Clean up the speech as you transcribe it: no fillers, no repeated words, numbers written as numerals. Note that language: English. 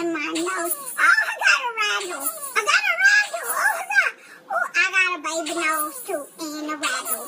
in my nose. Oh, I got a rattle. I got a rattle. Oh, I got a baby nose too and a rattle.